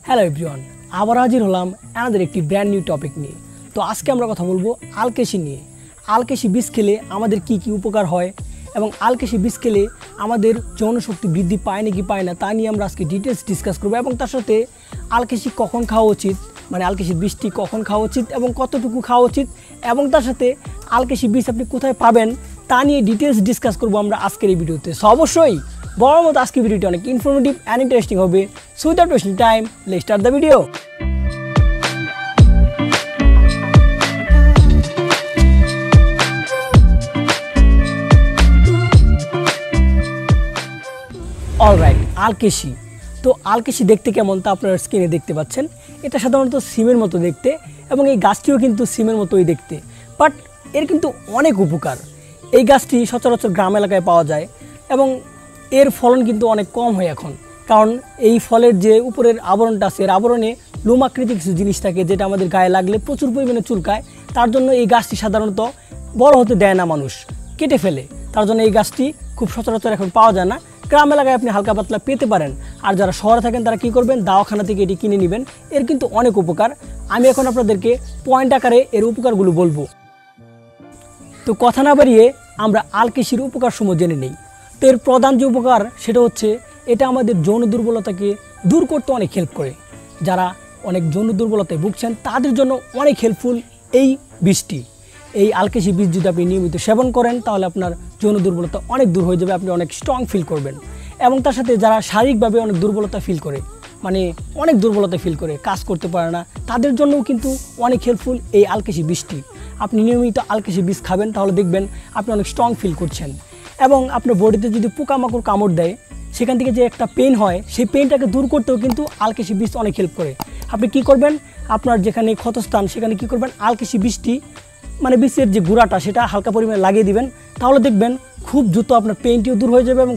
Hello everyone, আবার হাজির হলাম আমাদের একটি ব্র্যান্ড নিউ টপিক নিয়ে। তো আজকে আমরা কথা বলবো আলকেশি নিয়ে। আলকেশি বীজ খেলে আমাদের কি কি উপকার হয় এবং আলকেশি বীজ খেলে আমাদের যৌনশক্তি বৃদ্ধি পায় নাকি পায় না তা নিয়ে আমরা আজকে ডিটেলস ডিসকাস করবো। এবং তার সাথে আলকেশি কখন খাওয়া উচিত, মানে আলকেশি বীজটি কখন খাওয়া উচিত এবং কতটুকু খাওয়া উচিত, এবং তার সাথে আলকেশি বীজ আপনি কোথায় পাবেন তা নিয়ে ডিটেলস ডিসকাস করবো আমরা আজকের এই ভিডিওতে। সো অবশ্যই বড় মতো আজকের ভিডিওটি অনেক ইনফরমেটিভ অ্যান্ড ইন্টারেস্টিং হবে। So without wasting time, let's start the video. Alright, আলকেশি। তো আলকেশি দেখতে কেমন তা আপনারা স্ক্রিনে দেখতে পাচ্ছেন। এটা সাধারণত সিমের মতো দেখতে এবং এই গাছটিও কিন্তু সিমের মতোই দেখতে, বাট এর কিন্তু অনেক উপকার। এই গাছটি সচরাচর গ্রাম এলাকায় পাওয়া যায় এবং এর ফলন কিন্তু অনেক কম হয় এখন, কারণ এই ফলের যে উপরের আবরণটা আছে এর আবরণে লোমাকৃতিক কিছু জিনিস থাকে যেটা আমাদের গায়ে লাগলে প্রচুর পরিমাণে চুলকায়। তার জন্য এই গাছটি সাধারণত বড় হতে দেয় না, মানুষ কেটে ফেলে। তার জন্য এই গাছটি খুব সচরাচর এখন পাওয়া যায় না। গ্রাম এলাকায় আপনি হালকা পাতলা পেতে পারেন, আর যারা শহরে থাকেন তারা কী করবেন, দাওয়াখানা থেকে এটি কিনে নেবেন। এর কিন্তু অনেক উপকার। আমি এখন আপনাদেরকে পয়েন্ট আকারে এর উপকারগুলো বলবো। তো কথা না বাড়িয়ে আমরা আলকেশির উপকারসমূহ জেনে নেই। তো এর প্রধান যে উপকার সেটা হচ্ছে এটা আমাদের যৌন দুর্বলতাকে দূর করতে অনেক হেল্প করে। যারা অনেক যৌন দুর্বলতায় ভুগছেন তাদের জন্য অনেক হেল্পফুল এই বীজটি। এই আলকেশি বীজ যদি আপনি নিয়মিত সেবন করেন তাহলে আপনার যৌন দুর্বলতা অনেক দূর হয়ে যাবে, আপনি অনেক স্ট্রং ফিল করবেন। এবং তার সাথে যারা শারীরিকভাবে অনেক দুর্বলতা ফিল করে, মানে অনেক দুর্বলতা ফিল করে, কাজ করতে পারে না, তাদের জন্যও কিন্তু অনেক হেল্পফুল এই আলকেশি বীজটি। আপনি নিয়মিত আলকেশি বীজ খাবেন তাহলে দেখবেন আপনি অনেক স্ট্রং ফিল করছেন। এবং আপনার বডিতে যদি পোকামাকড় কামড় দেয় সেখান থেকে যে একটা পেন হয় সেই পেনটাকে দূর করতেও কিন্তু আলকেশি বীজ অনেক হেল্প করে। আপনি কি করবেন, আপনার যেখানে ক্ষতস্থান সেখানে কি করবেন, আলকেশি বীজটি মানে বীজের যে গুঁড়াটা সেটা হালকা পরিমাণে লাগিয়ে দিবেন, তাহলে দেখবেন খুব দ্রুত আপনার পেনটিও দূর হয়ে যাবে এবং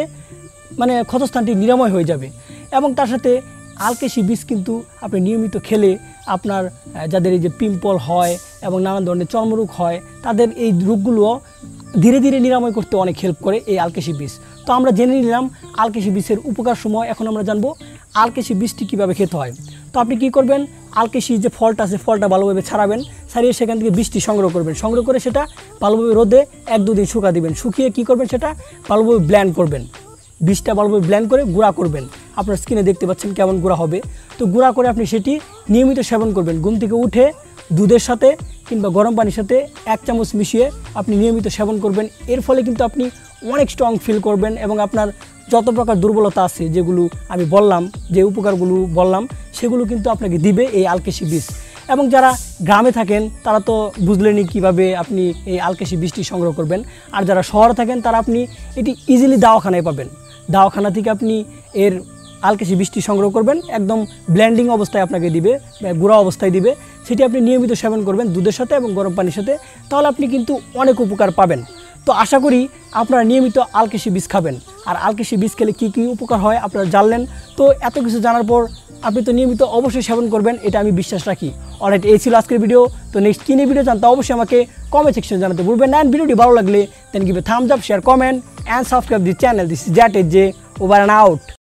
ক্ষতস্থানটি নিরাময় হয়ে যাবে। এবং তার সাথে আলকেশি বীজ কিন্তু আপনি নিয়মিত খেলে আপনার যাদের এই যে পিম্পল হয় এবং নানান ধরনের চর্মরোগ হয় তাদের এই রোগগুলো ধীরে ধীরে নিরাময় করতে অনেক হেল্প করে এই আলকেশি বীজ। তো আমরা জেনে নিলাম আলকেশি বীজের উপকার সময়। এখন আমরা জানবো আলকেশি বীজটি কীভাবে খেতে হয়। তো আপনি কি করবেন, আলকেশি যে ফলটা আছে ফলটা ভালোভাবে ছাড়াবেন, ছাড়িয়ে সেখান থেকে বীজটি সংগ্রহ করবেন। সংগ্রহ করে সেটা ভালোভাবে রোদে 1-2 দিন শুকা দিবেন। শুকিয়ে কি করবেন, সেটা ভালোভাবে ব্লেন্ড করবেন। বীজটা ভালোভাবে ব্লেন্ড করে গুঁড়া করবেন। আপনার স্কিনে দেখতে পাচ্ছেন কেমন গুঁড়া হবে। তো গুঁড়া করে আপনি সেটি নিয়মিত সেবন করবেন। ঘুম থেকে উঠে দুধের সাথে কিংবা গরম পানির সাথে 1 চামচ মিশিয়ে আপনি নিয়মিত সেবন করবেন। এর ফলে কিন্তু আপনি অনেক স্ট্রং ফিল করবেন এবং আপনার যত প্রকার দুর্বলতা আছে যেগুলো আমি বললাম, যে উপকারগুলো বললাম, সেগুলো কিন্তু আপনাকে দিবে এই আলকেশি বীজ। এবং যারা গ্রামে থাকেন তারা তো বুঝলেনই কীভাবে আপনি এই আলকেশি বীজটি সংগ্রহ করবেন। আর যারা শহরে থাকেন তারা আপনি এটি ইজিলি দাওয়াখানায় পাবেন। দাওয়াখানা থেকে আপনি এর আলকেশি বীজটি সংগ্রহ করবেন, একদম ব্লেন্ডিং অবস্থায় আপনাকে দিবে, গুঁড়া অবস্থায় দিবে। সেটি আপনি নিয়মিত সেবন করবেন দুধের সাথে এবং গরম পানির সাথে, তাহলে আপনি কিন্তু অনেক উপকার পাবেন। তো আশা করি আপনারা নিয়মিত আলকেশি বীজ খাবেন। আর আলকেশি বীজ খেলে কী কী উপকার হয় আপনারা জানলেন। তো এত কিছু জানার পর আপনি তো নিয়মিত অবশ্যই সেবন করবেন, এটা আমি বিশ্বাস রাখি। অলরাইট, এই ছিল আজকের ভিডিও। তো নেক্সট কী নিয়ে ভিডিও জানতে অবশ্যই আমাকে কমেন্ট সেকশনে জানাতে ভুলবেন না। অ্যান্ড ভিডিওটি ভালো লাগলে then give a thumbs up, share, comment and subscribe the channel. This is জ্যাট এজ জে, ওভার অ্যান্ড আউট।